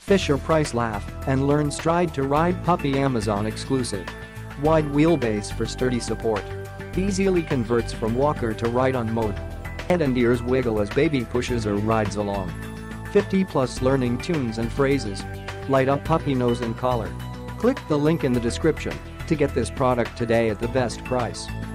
Fisher-Price laugh and learn stride to ride puppy Amazon exclusive. Wide wheelbase for sturdy support. Easily converts from walker to ride-on mode. Head and ears wiggle as baby pushes or rides along. 50+ learning tunes and phrases. Light up puppy nose and collar. Click the link in the description to get this product today at the best price.